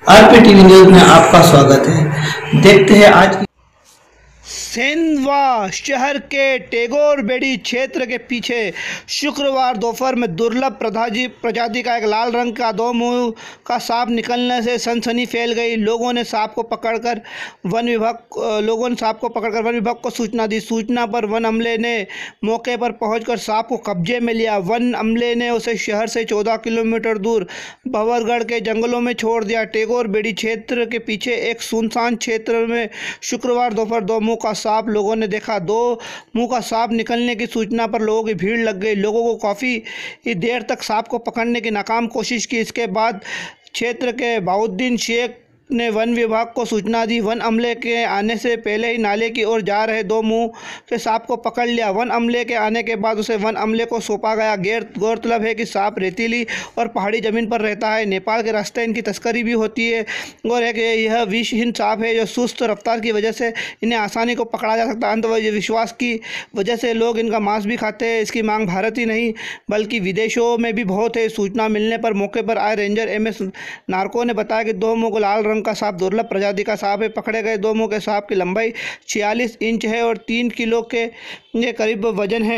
आरपीटीवी news में आपका स्वागत है। देखते हैं आज की। सेंधवा शहर के टैगोर बेड़ी क्षेत्र के पीछे शुक्रवार दोपहर में दुर्लभ प्रजाति का एक लाल रंग का दो मुंह का सांप निकलने से सनसनी फैल गई। लोगों ने सांप को पकड़कर वन विभाग को सूचना दी। सूचना पर वन अमले ने मौके पर पहुंचकर सांप को कब्जे में लिया। वन अमले ने उसे शहर से 14 किलोमीटर दूर भंवरगढ़ के जंगलों में छोड़ दिया। टैगोर बेड़ी क्षेत्र के पीछे एक सुनसान क्षेत्र में शुक्रवार दोपहर दो मुंह का सांप लोगों ने देखा। दो मुंह का सांप निकलने की सूचना पर लोगों की भीड़ लग गई। लोगों को काफ़ी देर तक सांप को पकड़ने की नाकाम कोशिश की। इसके बाद क्षेत्र के बाउद्दीन शेख ने वन विभाग को सूचना दी। वन अमले के आने से पहले ही नाले की ओर जा रहे दो मुंह के सांप को पकड़ लिया। वन अमले के आने के बाद उसे वन अमले को सौंपा गया। गौरतलब है कि सांप रेतीली और पहाड़ी ज़मीन पर रहता है। नेपाल के रास्ते इनकी तस्करी भी होती है और यह विषहीन सांप है जो सुस्त रफ्तार की वजह से इन्हें आसानी को पकड़ा जा सकता है। अंधविश्वास की वजह से लोग इनका मांस भी खाते हैं। इसकी मांग भारत ही नहीं बल्कि विदेशों में भी बहुत है। सूचना मिलने पर मौके पर आए रेंजर MS नार्को ने बताया कि दो मुंह लाल रंग का सांप दुर्लभ प्रजाति का सांप है। पकड़े गए दो मुंह के सांप की लंबाई 46 इंच है और 3 किलो के करीब वजन है।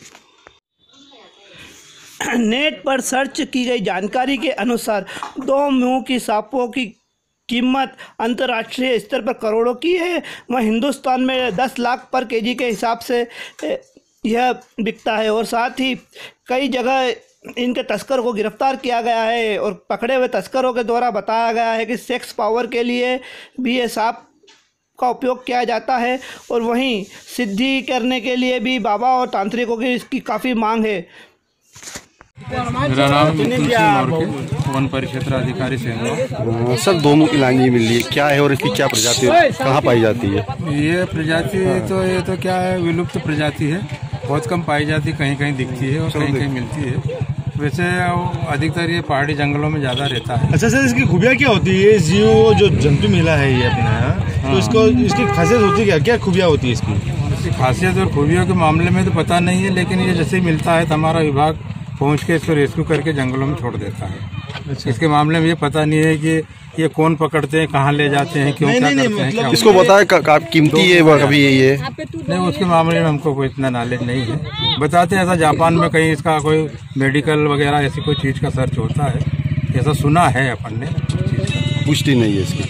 नेट पर सर्च की गई जानकारी के अनुसार दो मुंह की सांपों की कीमत अंतर्राष्ट्रीय स्तर पर करोड़ों की है। वह हिंदुस्तान में 10 लाख पर केजी के हिसाब से यह बिकता है और साथ ही कई जगह इनके तस्कर को गिरफ्तार किया गया है और पकड़े हुए तस्करों के द्वारा बताया गया है कि सेक्स पावर के लिए भी ये सांप का उपयोग किया जाता है और वहीं सिद्धि करने के लिए भी बाबा और तांत्रिकों की इसकी काफ़ी मांग है। मेरा नाम वन परिक्षेत्र अधिकारी सेंधवा। सर दो मुंह की लांगी मिल रही है, क्या है और इसकी क्या प्रजाति है, कहाँ पाई जाती है? ये प्रजाति तो क्या है, विलुप्त प्रजाति है। बहुत कम पाई जाती, कहीं कहीं दिखती है और कहीं कहीं मिलती है। वैसे अधिकतर ये पहाड़ी जंगलों में ज़्यादा रहता है। अच्छा सर, इसकी खूबियाँ क्या होती है? जीव जो जंतु मिला है ये अपना, तो इसकी खासियत होती है क्या, क्या खूबियाँ होती है इसकी खासियत और खूबियों के मामले में तो पता नहीं है, लेकिन ये जैसे मिलता है तो हमारा विभाग पहुंच के इसको रेस्क्यू करके जंगलों में छोड़ देता है। अच्छा। इसके मामले में ये पता नहीं है कि ये कौन पकड़ते हैं, कहाँ ले जाते हैं, क्यों, क्या करते हैं, क्या इसको बताया कीमती है कभी ये नहीं, उसके मामले में हमको कोई इतना नॉलेज नहीं है। बताते हैं ऐसा जापान में कहीं इसका कोई मेडिकल वगैरह ऐसी कोई चीज़ का सर्च होता है, ऐसा सुना है अपन ने। पुष्टि नहीं है इसकी।